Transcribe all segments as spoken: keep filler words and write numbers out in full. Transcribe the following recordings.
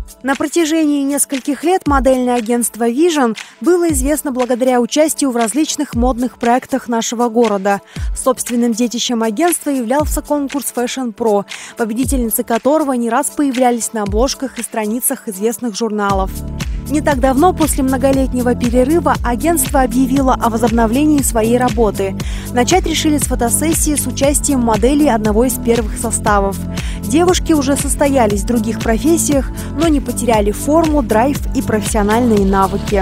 На протяжении нескольких лет модельное агентство Vision было известно благодаря участию в различных модных проектах нашего города. Собственным детищем агентства являлся конкурс Fashion Pro, победительницы которого не раз появлялись на обложках и страницах известных журналов. Не так давно, после многолетнего перерыва, агентство объявило о возобновлении своей работы. Начать решили с фотосессии с участием моделей одного из первых составов. Девушки уже состоялись в других профессиях, но не потеряли форму, драйв и профессиональные навыки.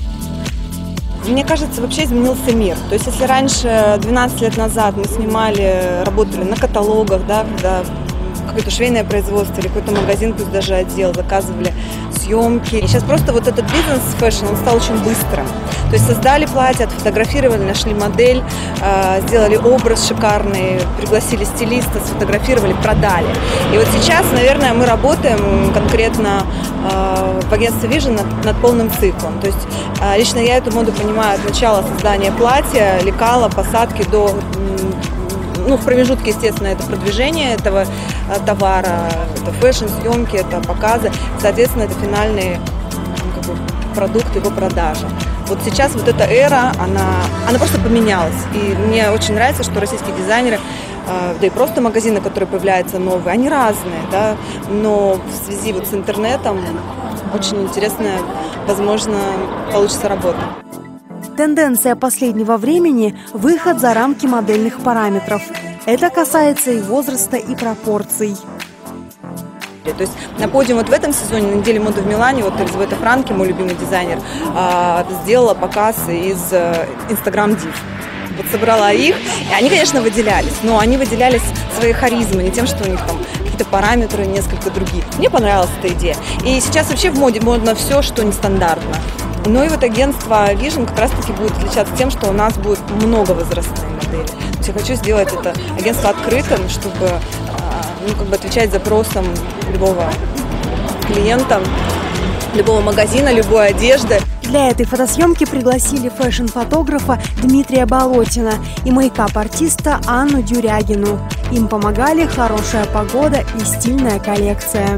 Мне кажется, вообще изменился мир. То есть, если раньше, двенадцать лет назад, мы снимали, работали на каталогах, да, когда какое-то швейное производство или какой-то магазин, пусть даже отдел, заказывали съемки. И сейчас просто вот этот бизнес фэшн, он стал очень быстрым. То есть создали платье, отфотографировали, нашли модель, сделали образ шикарный, пригласили стилиста, сфотографировали, продали. И вот сейчас, наверное, мы работаем конкретно в агентстве Vision над, над полным циклом. То есть лично я эту моду понимаю от начала создания платья, лекала, посадки до... Ну, в промежутке, естественно, это продвижение этого товара, это фэшн, съемки, это показы. Соответственно, это финальный ну, как бы, продукт, его продажа. Вот сейчас вот эта эра, она, она просто поменялась. И мне очень нравится, что российские дизайнеры, да и просто магазины, которые появляются новые, они разные, да, но в связи вот с интернетом очень интересная, возможно, получится работа. Тенденция последнего времени – выход за рамки модельных параметров. Это касается и возраста, и пропорций. То есть на подиум вот в этом сезоне, на неделе моды в Милане, вот Елизавета Франки, мой любимый дизайнер, сделала показ из Instagram Div. Вот собрала их, и они, конечно, выделялись, но они выделялись своей харизмой, не тем, что у них там какие-то параметры, несколько других. Мне понравилась эта идея. И сейчас вообще в моде модно все, что нестандартно. Ну и вот агентство Vision как раз-таки будет отличаться тем, что у нас будет много возрастной модели. То есть я хочу сделать это агентство открытым, чтобы ну, как бы отвечать запросам любого клиента, любого магазина, любой одежды. Для этой фотосъемки пригласили фэшн-фотографа Дмитрия Болотина и мейкап-артиста Анну Дюрягину. Им помогали хорошая погода и стильная коллекция.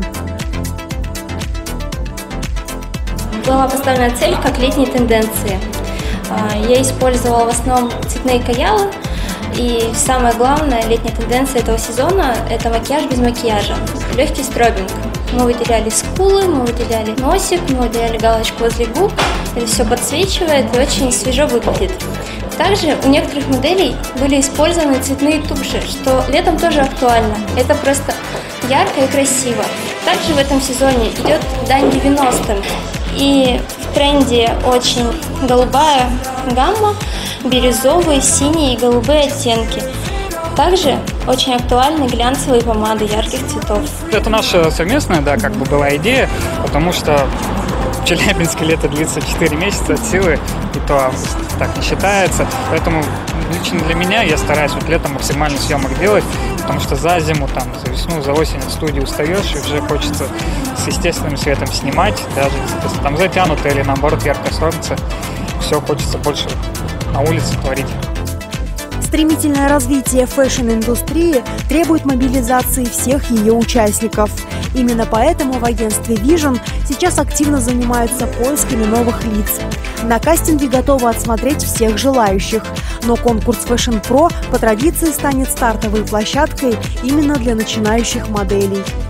Была поставлена цель как летние тенденции. Я использовала в основном цветные каялы. И самое главное, летняя тенденция этого сезона – это макияж без макияжа. Легкий стробинг. Мы выделяли скулы, мы выделяли носик, мы выделяли галочку возле губ. Это все подсвечивает и очень свежо выглядит. Также у некоторых моделей были использованы цветные туши, что летом тоже актуально. Это просто ярко и красиво. Также в этом сезоне идет дань девяностым. И в тренде очень голубая гамма, бирюзовые, синие и голубые оттенки. Также очень актуальны глянцевые помады ярких цветов. Это наша совместная, да, как бы была идея, потому что в Челябинске лето длится четыре месяца от силы, и то так не считается. Поэтому лично для меня я стараюсь вот летом максимально съемок делать, потому что за зиму, там, за весну, за осень в студии устаешь, и уже хочется с естественным светом снимать, даже если там затянуто или наоборот яркое солнце, все хочется больше на улице творить. Стремительное развитие фэшн-индустрии требует мобилизации всех ее участников. Именно поэтому в агентстве Vision сейчас активно занимаются поисками новых лиц. На кастинге готовы отсмотреть всех желающих, но конкурс Fashion Pro по традиции станет стартовой площадкой именно для начинающих моделей.